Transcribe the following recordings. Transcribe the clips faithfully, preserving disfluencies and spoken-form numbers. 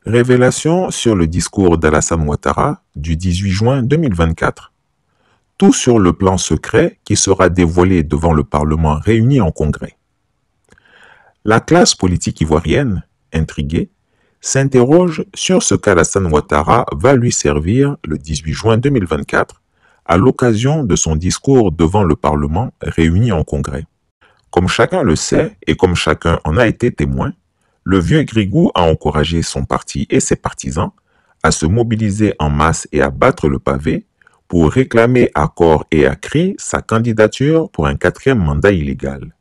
Révélation sur le discours d'Alassane Ouattara du dix-huit juin deux mille vingt-quatre. Tout sur le plan secret qui sera dévoilé devant le Parlement réuni en congrès. La classe politique ivoirienne, intriguée, s'interroge sur ce qu'Alassane Ouattara va lui servir le dix-huit juin deux mille vingt-quatre à l'occasion de son discours devant le Parlement réuni en congrès. Comme chacun le sait et comme chacun en a été témoin, le vieux Grigou a encouragé son parti et ses partisans à se mobiliser en masse et à battre le pavé pour réclamer à corps et à cri sa candidature pour un quatrième mandat illégal.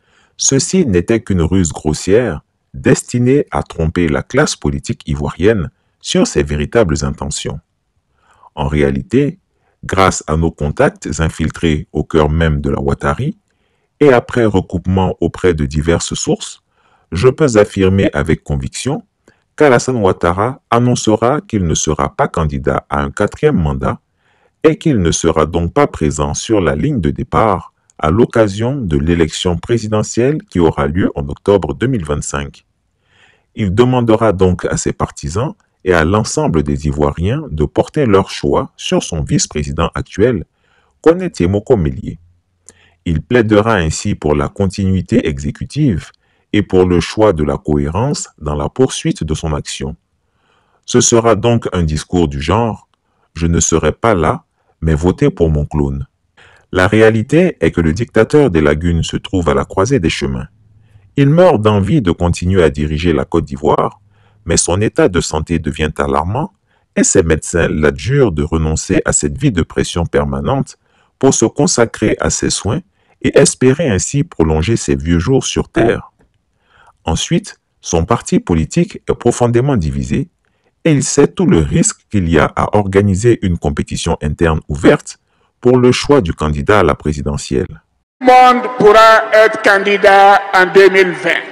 Ceci n'était qu'une ruse grossière destinée à tromper la classe politique ivoirienne sur ses véritables intentions. En réalité, grâce à nos contacts infiltrés au cœur même de la Ouattari et après recoupement auprès de diverses sources, je peux affirmer avec conviction qu'Alassane Ouattara annoncera qu'il ne sera pas candidat à un quatrième mandat et qu'il ne sera donc pas présent sur la ligne de départ à l'occasion de l'élection présidentielle qui aura lieu en octobre deux mille vingt-cinq. Il demandera donc à ses partisans et à l'ensemble des Ivoiriens de porter leur choix sur son vice-président actuel, Kone Tiemoko Melie. Il plaidera ainsi pour la continuité exécutive et pour le choix de la cohérence dans la poursuite de son action. Ce sera donc un discours du genre « Je ne serai pas là, mais votez pour mon clone ». La réalité est que le dictateur des lagunes se trouve à la croisée des chemins. Il meurt d'envie de continuer à diriger la Côte d'Ivoire, mais son état de santé devient alarmant et ses médecins l'adjurent de renoncer à cette vie de pression permanente pour se consacrer à ses soins et espérer ainsi prolonger ses vieux jours sur Terre. Ensuite, son parti politique est profondément divisé et il sait tout le risque qu'il y a à organiser une compétition interne ouverte pour le choix du candidat à la présidentielle. Tout le monde pourra être candidat en deux mille vingt.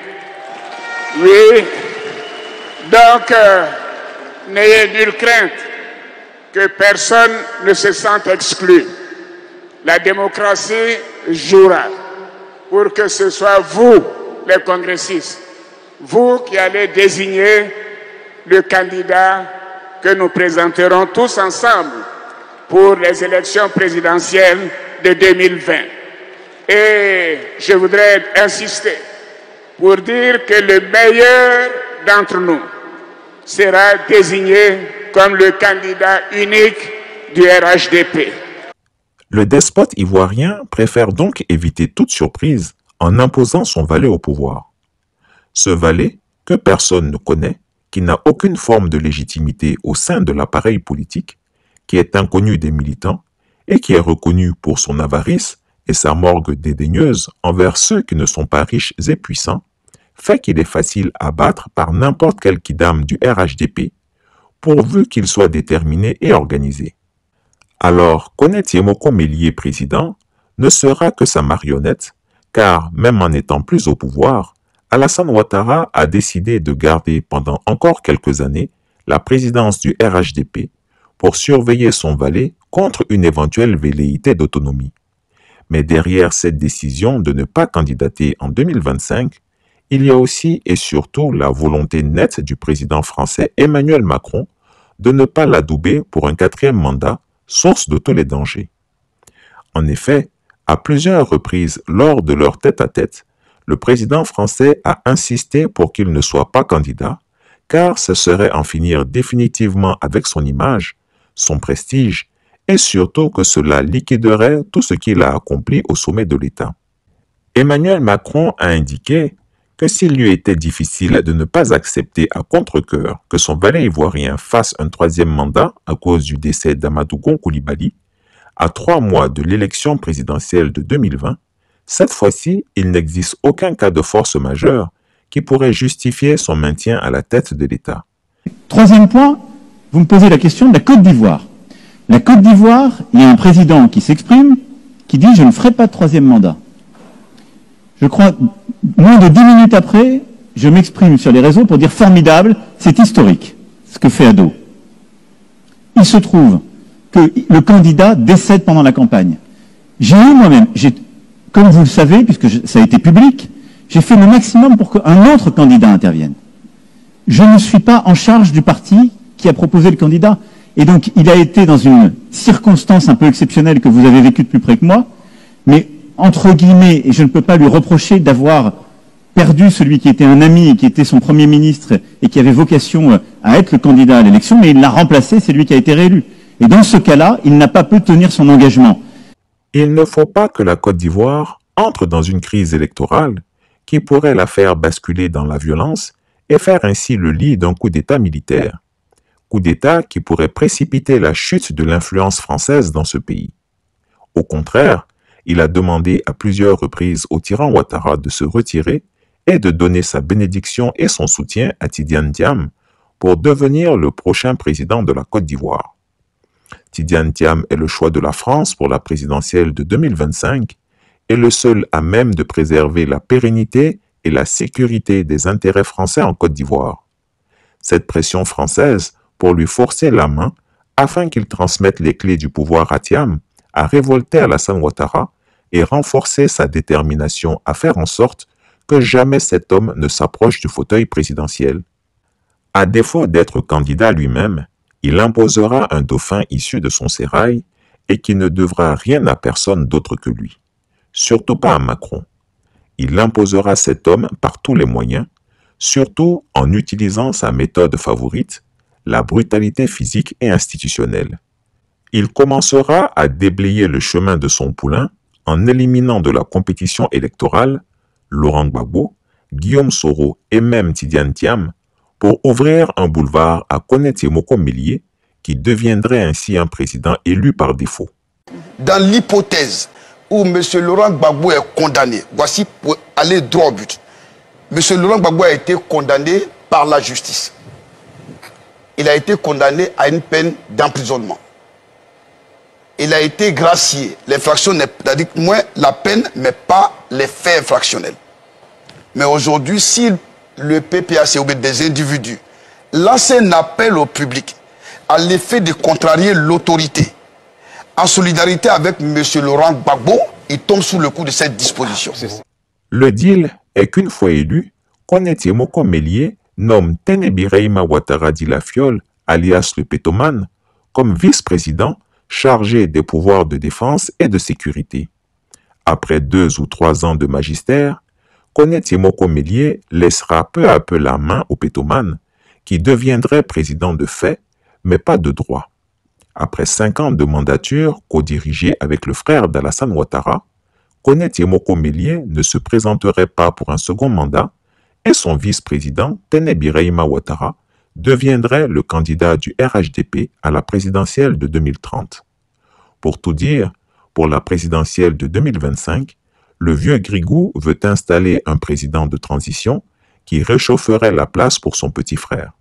Oui. Donc, euh, n'ayez nulle crainte que personne ne se sente exclu. La démocratie jouera pour que ce soit vous, les congressistes, vous qui allez désigner le candidat que nous présenterons tous ensemble pour les élections présidentielles de deux mille vingt. Et je voudrais insister pour dire que le meilleur d'entre nous sera désigné comme le candidat unique du R H D P. Le despote ivoirien préfère donc éviter toute surprise en imposant son valet au pouvoir. Ce valet, que personne ne connaît, qui n'a aucune forme de légitimité au sein de l'appareil politique, qui est inconnu des militants et qui est reconnu pour son avarice et sa morgue dédaigneuse envers ceux qui ne sont pas riches et puissants, fait qu'il est facile à battre par n'importe quel kidam du R H D P, pourvu qu'il soit déterminé et organisé. Alors, Kone Tiemoko Melie président ne sera que sa marionnette, car même en étant plus au pouvoir, Alassane Ouattara a décidé de garder pendant encore quelques années la présidence du R H D P pour surveiller son valet contre une éventuelle velléité d'autonomie. Mais derrière cette décision de ne pas candidater en deux mille vingt-cinq, il y a aussi et surtout la volonté nette du président français Emmanuel Macron de ne pas l'adouber pour un quatrième mandat, source de tous les dangers. En effet, à plusieurs reprises lors de leur tête-à-tête, le président français a insisté pour qu'il ne soit pas candidat, car ce serait en finir définitivement avec son image, son prestige, et surtout que cela liquiderait tout ce qu'il a accompli au sommet de l'État. Emmanuel Macron a indiqué que s'il lui était difficile de ne pas accepter à contre-cœur que son valet ivoirien fasse un troisième mandat à cause du décès d'Amadou Gon Coulibaly, à trois mois de l'élection présidentielle de deux mille vingt, cette fois-ci, il n'existe aucun cas de force majeure qui pourrait justifier son maintien à la tête de l'État. Troisième point, vous me posez la question de la Côte d'Ivoire. La Côte d'Ivoire, il y a un président qui s'exprime, qui dit « je ne ferai pas de troisième mandat ». Je crois, moins de dix minutes après, je m'exprime sur les réseaux pour dire « formidable, c'est historique », ce que fait Ado. Il se trouve que le candidat décède pendant la campagne. J'ai eu moi-même, comme vous le savez, puisque je, ça a été public, j'ai fait le maximum pour qu'un autre candidat intervienne. je ne suis pas en charge du parti qui a proposé le candidat. Et donc, il a été dans une circonstance un peu exceptionnelle que vous avez vécue de plus près que moi, mais entre guillemets, et je ne peux pas lui reprocher d'avoir perdu celui qui était un ami et qui était son Premier ministre et qui avait vocation à être le candidat à l'élection, mais il l'a remplacé, c'est lui qui a été réélu. Et dans ce cas-là, il n'a pas pu tenir son engagement. Il ne faut pas que la Côte d'Ivoire entre dans une crise électorale qui pourrait la faire basculer dans la violence et faire ainsi le lit d'un coup d'État militaire. Coup d'État qui pourrait précipiter la chute de l'influence française dans ce pays. Au contraire, il a demandé à plusieurs reprises au tyran Ouattara de se retirer et de donner sa bénédiction et son soutien à Tidiane Thiam pour devenir le prochain président de la Côte d'Ivoire. Tidiane Thiam est le choix de la France pour la présidentielle de deux mille vingt-cinq et le seul à même de préserver la pérennité et la sécurité des intérêts français en Côte d'Ivoire. Cette pression française pour lui forcer la main afin qu'il transmette les clés du pouvoir à Thiam a révolté Alassane Ouattara et renforcé sa détermination à faire en sorte que jamais cet homme ne s'approche du fauteuil présidentiel. À défaut d'être candidat lui-même, il imposera un dauphin issu de son sérail et qui ne devra rien à personne d'autre que lui, surtout pas à Macron. Il imposera cet homme par tous les moyens, surtout en utilisant sa méthode favorite, la brutalité physique et institutionnelle. Il commencera à déblayer le chemin de son poulain en éliminant de la compétition électorale Laurent Gbagbo, Guillaume Soro et même Tidiane Thiam pour ouvrir un boulevard à Koné Moko Mélié qui deviendrait ainsi un président élu par défaut. Dans l'hypothèse où M. Laurent Gbagbo est condamné, voici pour aller droit au but. M. Laurent Gbagbo a été condamné par la justice. Il a été condamné à une peine d'emprisonnement. Il a été gracié. L'infraction n'est pas, moins la peine, mais pas les faits infractionnels. Mais aujourd'hui, si le P P A C ou des individus lance un appel au public à l'effet de contrarier l'autorité, en solidarité avec M. Laurent Gbagbo, il tombe sous le coup de cette disposition. Le deal est qu'une fois élu, Koné Moko Mélié nomme Téné Birahima Ouattara Di Lafiole, alias le Pétomane, comme vice-président chargé des pouvoirs de défense et de sécurité. Après deux ou trois ans de magistère, Koné Moko Mélié laissera peu à peu la main au Pétomane, qui deviendrait président de fait, mais pas de droit. Après cinq ans de mandature co-dirigée avec le frère d'Alassane Ouattara, Koné Moko Mélié ne se présenterait pas pour un second mandat et son vice-président, Téné Birahima Ouattara, deviendrait le candidat du R H D P à la présidentielle de deux mille trente. Pour tout dire, pour la présidentielle de deux mille vingt-cinq, le vieux Grigou veut installer un président de transition qui réchaufferait la place pour son petit frère.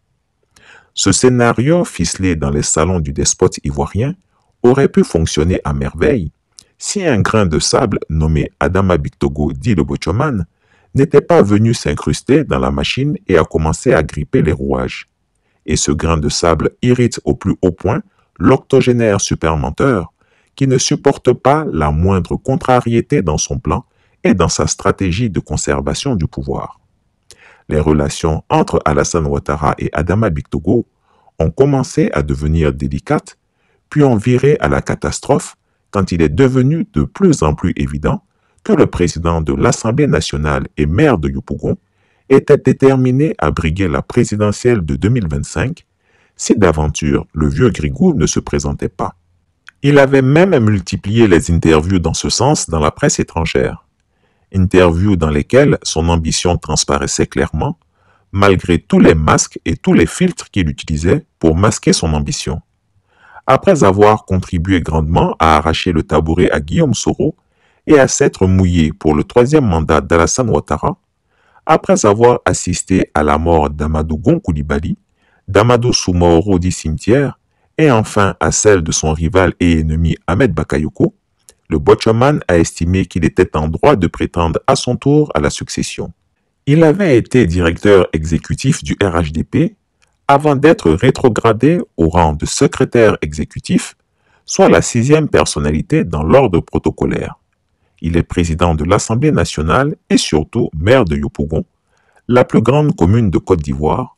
Ce scénario, ficelé dans les salons du despote ivoirien, aurait pu fonctionner à merveille si un grain de sable nommé Adama Bictogo dit le Bochoman n'était pas venu s'incruster dans la machine et a commencé à gripper les rouages. Et ce grain de sable irrite au plus haut point l'octogénaire supermenteur qui ne supporte pas la moindre contrariété dans son plan et dans sa stratégie de conservation du pouvoir. Les relations entre Alassane Ouattara et Adama Bictogo ont commencé à devenir délicates, puis ont viré à la catastrophe quand il est devenu de plus en plus évident que le président de l'Assemblée nationale et maire de Yopougon était déterminé à briguer la présidentielle de deux mille vingt-cinq si d'aventure le vieux Grigou ne se présentait pas. Il avait même multiplié les interviews dans ce sens dans la presse étrangère. Interviews dans lesquelles son ambition transparaissait clairement, malgré tous les masques et tous les filtres qu'il utilisait pour masquer son ambition. Après avoir contribué grandement à arracher le tabouret à Guillaume Soro et à s'être mouillé pour le troisième mandat d'Alassane Ouattara, après avoir assisté à la mort d'Amadou Gon Coulibaly, d'Amadou Soumaoro dit Cimetière, et enfin à celle de son rival et ennemi Ahmed Bakayoko, le Bochoman a estimé qu'il était en droit de prétendre à son tour à la succession. Il avait été directeur exécutif du R H D P avant d'être rétrogradé au rang de secrétaire exécutif, soit la sixième personnalité dans l'ordre protocolaire. Il est président de l'Assemblée nationale et surtout maire de Yopougon, la plus grande commune de Côte d'Ivoire,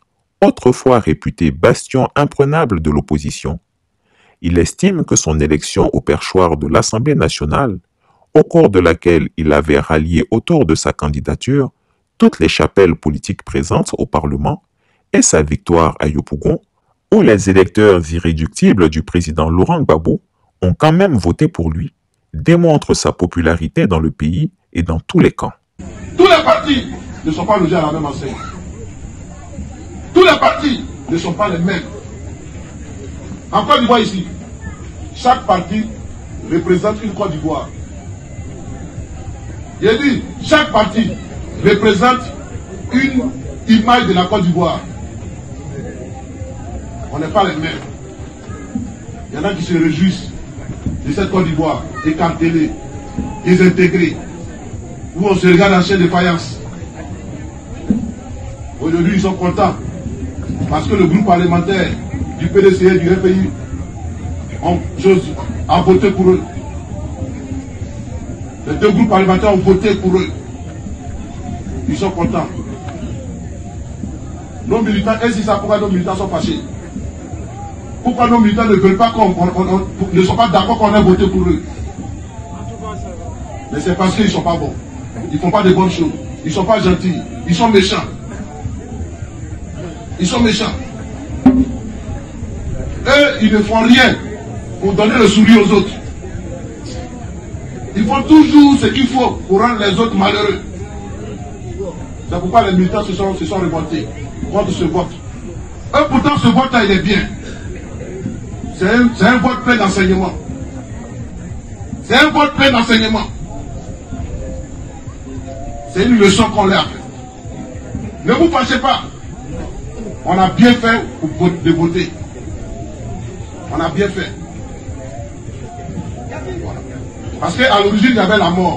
autrefois réputé bastion imprenable de l'opposition. Il estime que son élection au perchoir de l'Assemblée nationale, au cours de laquelle il avait rallié autour de sa candidature toutes les chapelles politiques présentes au Parlement, et sa victoire à Yopougon, où les électeurs irréductibles du président Laurent Gbagbo ont quand même voté pour lui, démontre sa popularité dans le pays et dans tous les camps. Tous les partis ne sont pas logés à la même enseigne. Tous les partis ne sont pas les mêmes. En Côte d'Ivoire ici, chaque parti représente une Côte d'Ivoire. J'ai dit, chaque parti représente une image de la Côte d'Ivoire. On n'est pas les mêmes. Il y en a qui se réjouissent de cette Côte d'Ivoire, écartelée, désintégrée, où on se regarde en chaîne de faïence. Aujourd'hui, ils sont contents parce que le groupe parlementaire du P D C et du R P I ont, a voté pour eux. Les deux groupes parlementaires ont voté pour eux. Ils sont contents. Nos militants, et c'est ça pourquoi nos militants sont fâchés. Pourquoi nos militants ne veulent pas qu'on on, on, on, ne sont pas d'accord qu'on ait voté pour eux. Mais c'est parce qu'ils ne sont pas bons. Ils ne font pas de bonnes choses. Ils ne sont pas gentils. Ils sont méchants. Ils sont méchants. Eux, ils ne font rien pour donner le sourire aux autres. Ils font toujours ce qu'il faut pour rendre les autres malheureux. C'est pourquoi les militants se sont, se sont révoltés contre ce vote. Eux, pourtant, ce vote-là, il est bien. C'est un, un vote plein d'enseignement. C'est un vote plein d'enseignement. C'est une leçon qu'on leur a fait. Ne vous fâchez pas. On a bien fait de voter. On a bien fait. Voilà. Parce qu'à l'origine, il y avait la mort.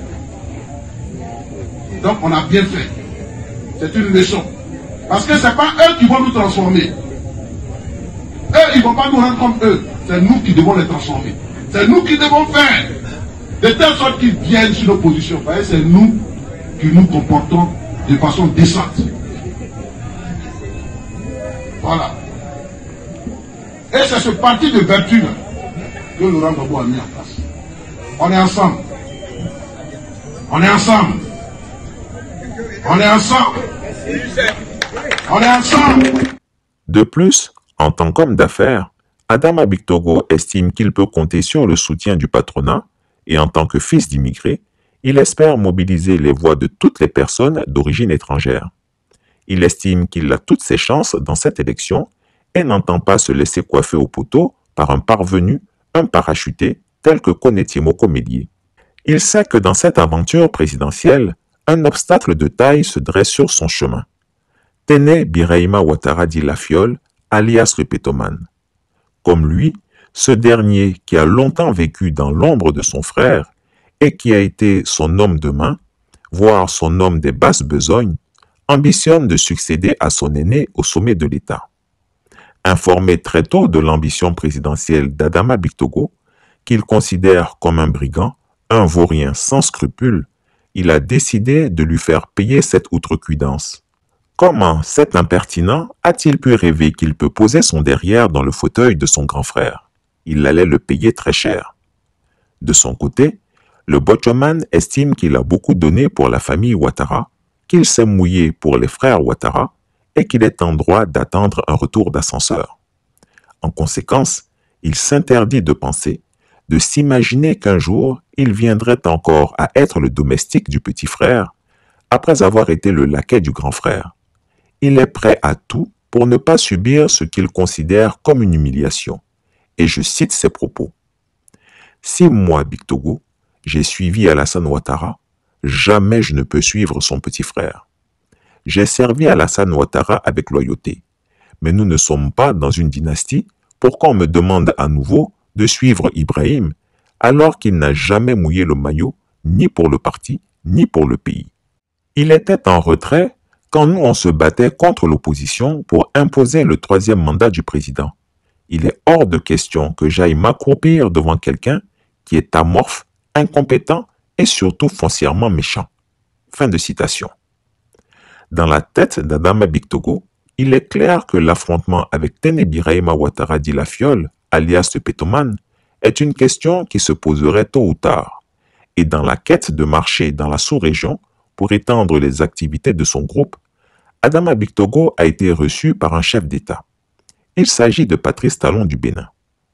Donc, on a bien fait. C'est une leçon. Parce que ce n'est pas eux qui vont nous transformer. Eux, ils ne vont pas nous rendre comme eux. C'est nous qui devons les transformer. C'est nous qui devons faire de telle sorte qu'ils viennent sur nos positions. Vous voyez, c'est nous qui nous comportons de façon décente. Voilà. Et c'est ce parti de vertu que Laurent Gbagbo a mis en place. On est ensemble. On est ensemble. On est ensemble. On est ensemble. De plus, en tant qu'homme d'affaires, Adama Bictogo estime qu'il peut compter sur le soutien du patronat et en tant que fils d'immigrés, il espère mobiliser les voix de toutes les personnes d'origine étrangère. Il estime qu'il a toutes ses chances dans cette élection et n'entend pas se laisser coiffer au poteau par un parvenu, un parachuté, tel que Konetiemoko Mélié. Il sait que dans cette aventure présidentielle, un obstacle de taille se dresse sur son chemin. Tene Birahima Ouattara dit Lafiole, alias le Pétoman. Comme lui, ce dernier qui a longtemps vécu dans l'ombre de son frère et qui a été son homme de main, voire son homme des basses besognes, ambitionne de succéder à son aîné au sommet de l'État. Informé très tôt de l'ambition présidentielle d'Adama Bictogo, qu'il considère comme un brigand, un vaurien sans scrupules, il a décidé de lui faire payer cette outrecuidance. Comment cet impertinent a-t-il pu rêver qu'il peut poser son derrière dans le fauteuil de son grand frère? Il allait le payer très cher. De son côté, le Botchoman estime qu'il a beaucoup donné pour la famille Ouattara, qu'il s'est mouillé pour les frères Ouattara et qu'il est en droit d'attendre un retour d'ascenseur. En conséquence, il s'interdit de penser, de s'imaginer qu'un jour, il viendrait encore à être le domestique du petit frère, après avoir été le laquais du grand frère. Il est prêt à tout pour ne pas subir ce qu'il considère comme une humiliation. Et je cite ses propos. « Si moi, Bictogo, j'ai suivi Alassane Ouattara, jamais je ne peux suivre son petit frère. J'ai servi Alassane Ouattara avec loyauté, mais nous ne sommes pas dans une dynastie pour qu'on me demande à nouveau de suivre Ibrahim alors qu'il n'a jamais mouillé le maillot ni pour le parti ni pour le pays. Il était en retrait quand nous on se battait contre l'opposition pour imposer le troisième mandat du président. Il est hors de question que j'aille m'accroupir devant quelqu'un qui est amorphe, incompétent et surtout foncièrement méchant. » Fin de citation. Dans la tête d'Adama Bictogo, Il est clair que l'affrontement avec Tene Birahima Ouattara dit la Fiole, alias le Pétoman, est une question qui se poserait tôt ou tard. Et dans la quête de marché dans la sous-région pour étendre les activités de son groupe, Adama Bictogo a été reçu par un chef d'État. Il s'agit de Patrice Talon du Bénin.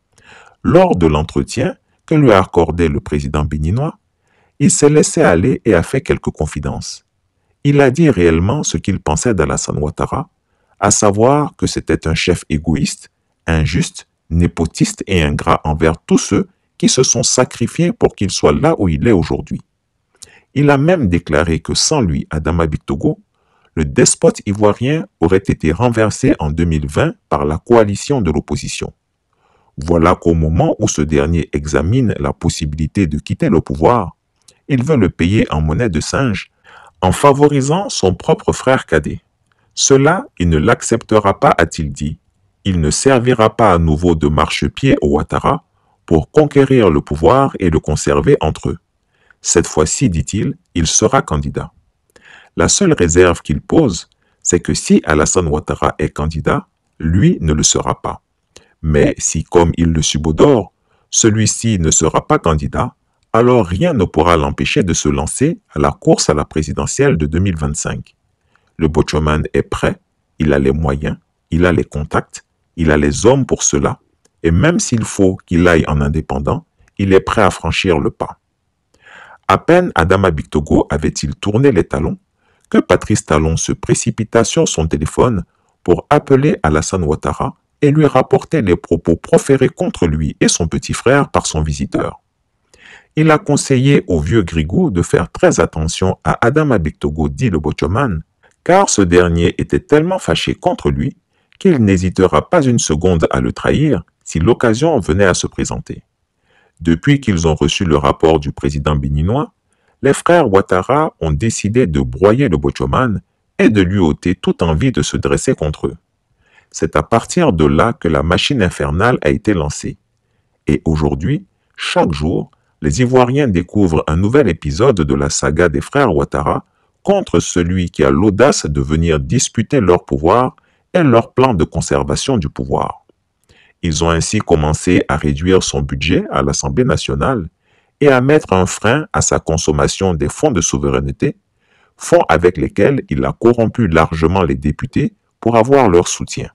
Lors de l'entretien que lui a accordé le président béninois, il s'est laissé aller et a fait quelques confidences. Il a dit réellement ce qu'il pensait d'Alassane Ouattara, à savoir que c'était un chef égoïste, injuste, népotiste et ingrat envers tous ceux qui se sont sacrifiés pour qu'il soit là où il est aujourd'hui. Il a même déclaré que sans lui, Adama Bictogo, le despote ivoirien aurait été renversé en deux mille vingt par la coalition de l'opposition. Voilà qu'au moment où ce dernier examine la possibilité de quitter le pouvoir, il veut le payer en monnaie de singe en favorisant son propre frère cadet. Cela, il ne l'acceptera pas, a-t-il dit. Il ne servira pas à nouveau de marchepied au Ouattara pour conquérir le pouvoir et le conserver entre eux. Cette fois-ci, dit-il, il sera candidat. La seule réserve qu'il pose, c'est que si Alassane Ouattara est candidat, lui ne le sera pas. Mais si, comme il le subodore, celui-ci ne sera pas candidat, alors rien ne pourra l'empêcher de se lancer à la course à la présidentielle de deux mille vingt-cinq. Le Bochoman est prêt, il a les moyens, il a les contacts, il a les hommes pour cela, et même s'il faut qu'il aille en indépendant, il est prêt à franchir le pas. À peine Adama Bictogo avait-il tourné les talons que Patrice Talon se précipita sur son téléphone pour appeler Alassane Ouattara et lui rapporter les propos proférés contre lui et son petit frère par son visiteur. Il a conseillé au vieux Grigou de faire très attention à Adama Bictogo, dit le Bochoman, car ce dernier était tellement fâché contre lui qu'il n'hésitera pas une seconde à le trahir si l'occasion venait à se présenter. Depuis qu'ils ont reçu le rapport du président béninois, les frères Ouattara ont décidé de broyer le Bochoman et de lui ôter toute envie de se dresser contre eux. C'est à partir de là que la machine infernale a été lancée. Et aujourd'hui, chaque jour, les Ivoiriens découvrent un nouvel épisode de la saga des frères Ouattara contre celui qui a l'audace de venir disputer leur pouvoir et leur plan de conservation du pouvoir. Ils ont ainsi commencé à réduire son budget à l'Assemblée nationale et à mettre un frein à sa consommation des fonds de souveraineté, fonds avec lesquels il a corrompu largement les députés pour avoir leur soutien.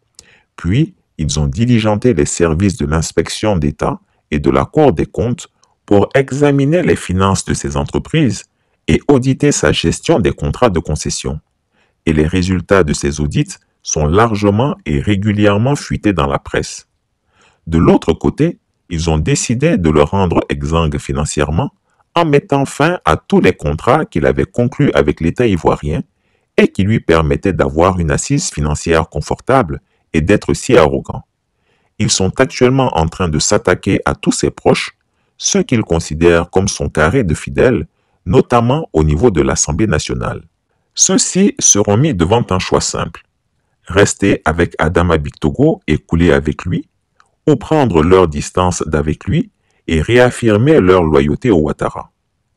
Puis, ils ont diligenté les services de l'inspection d'État et de la Cour des comptes pour examiner les finances de ces entreprises et auditer sa gestion des contrats de concession. Et les résultats de ces audits sont largement et régulièrement fuités dans la presse. De l'autre côté, ils ont décidé de le rendre exsangue financièrement en mettant fin à tous les contrats qu'il avait conclus avec l'État ivoirien et qui lui permettaient d'avoir une assise financière confortable et d'être si arrogant. Ils sont actuellement en train de s'attaquer à tous ses proches, ceux qu'ils considèrent comme son carré de fidèles, notamment au niveau de l'Assemblée nationale. Ceux-ci seront mis devant un choix simple. Rester avec Adama Bictogo et couler avec lui, ou prendre leur distance d'avec lui et réaffirmer leur loyauté au Ouattara.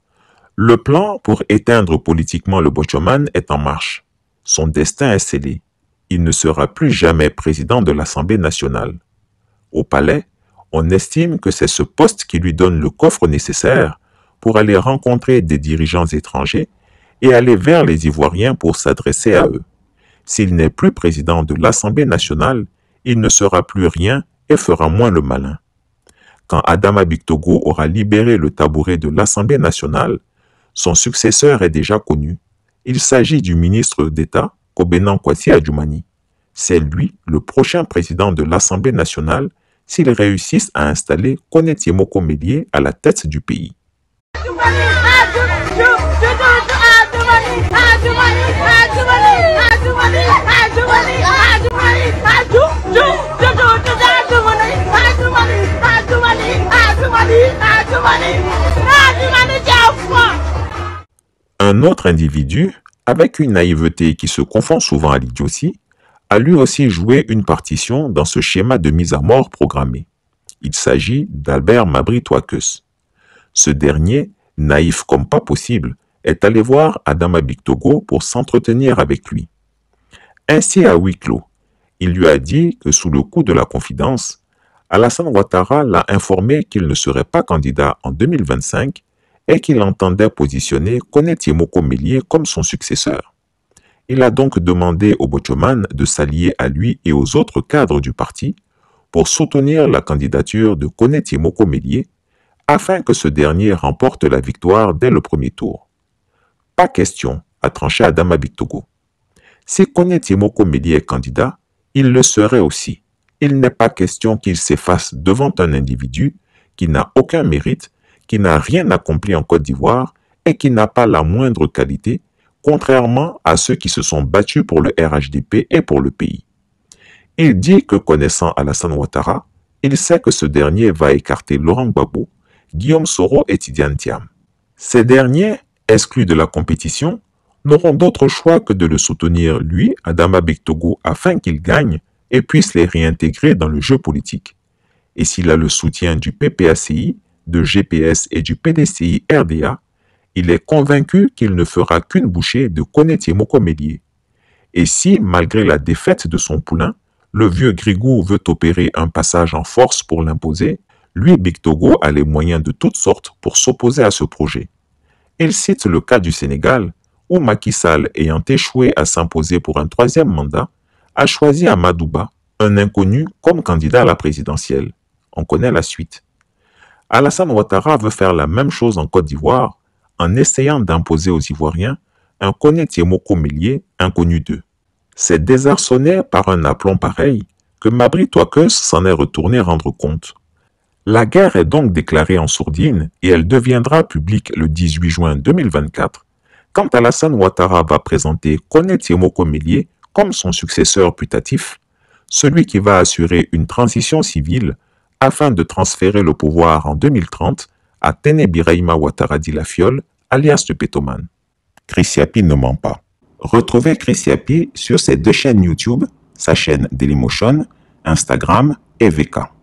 Le plan pour éteindre politiquement le Bochoman est en marche. Son destin est scellé. Il ne sera plus jamais président de l'Assemblée nationale. Au palais, on estime que c'est ce poste qui lui donne le coffre nécessaire pour aller rencontrer des dirigeants étrangers et aller vers les Ivoiriens pour s'adresser à eux. S'il n'est plus président de l'Assemblée nationale, il ne sera plus rien et fera moins le malin. Quand Adama Bictogo aura libéré le tabouret de l'Assemblée nationale, son successeur est déjà connu. Il s'agit du ministre d'État, Kobenan Kwasi Adjoumani. C'est lui le prochain président de l'Assemblée nationale s'ils réussissent à installer Koneti Moko Mélié à la tête du pays. Un autre individu, avec une naïveté qui se confond souvent à l'idiotie, a lui aussi joué une partition dans ce schéma de mise à mort programmé. Il s'agit d'Albert Mabry Touakeus. Ce dernier, naïf comme pas possible, est allé voir Adama Bictogo pour s'entretenir avec lui. Ainsi, à huis clos, il lui a dit que sous le coup de la confidence, Alassane Ouattara l'a informé qu'il ne serait pas candidat en deux mille vingt-cinq et qu'il entendait positionner Kone Tiemoko Melie comme son successeur. Il a donc demandé au Bochoman de s'allier à lui et aux autres cadres du parti pour soutenir la candidature de Kone Tiemoko Melie afin que ce dernier remporte la victoire dès le premier tour. Pas question, a tranché Adama Bictogo. Si Kone Tiemoko Melie est candidat, il le serait aussi. Il n'est pas question qu'il s'efface devant un individu qui n'a aucun mérite, qui n'a rien accompli en Côte d'Ivoire et qui n'a pas la moindre qualité, contrairement à ceux qui se sont battus pour le R H D P et pour le pays. Il dit que connaissant Alassane Ouattara, il sait que ce dernier va écarter Laurent Gbagbo, Guillaume Soro et Tidiane Thiam. Ces derniers, exclus de la compétition, n'auront d'autre choix que de le soutenir lui, Adama Bictogo, afin qu'il gagne et puisse les réintégrer dans le jeu politique. Et s'il a le soutien du P P A C I, de G P S et du P D C I R D A, il est convaincu qu'il ne fera qu'une bouchée de Kone Tiemoko Melie. Et si, malgré la défaite de son poulain, le vieux Grigou veut opérer un passage en force pour l'imposer, lui, Bictogo, a les moyens de toutes sortes pour s'opposer à ce projet. Il cite le cas du Sénégal, où Macky Sall, ayant échoué à s'imposer pour un troisième mandat, a choisi Amadou Ba, un inconnu, comme candidat à la présidentielle. On connaît la suite. Alassane Ouattara veut faire la même chose en Côte d'Ivoire, en essayant d'imposer aux Ivoiriens un Kone Tiemoko Melie inconnu d'eux. C'est désarçonné par un aplomb pareil que Mabry Touakeus s'en est retourné rendre compte. La guerre est donc déclarée en sourdine et elle deviendra publique le dix-huit juin deux mille vingt-quatre, quand Alassane Ouattara va présenter Kone Tiemoko Melie comme son successeur putatif, celui qui va assurer une transition civile afin de transférer le pouvoir en deux mille trente à Tene Birahima Ouattara Di Lafiole, alias le Pétoman. Chris Yapi ne ment pas. Retrouvez Chris Yapi sur ses deux chaînes YouTube, sa chaîne Dailymotion, Instagram et V K.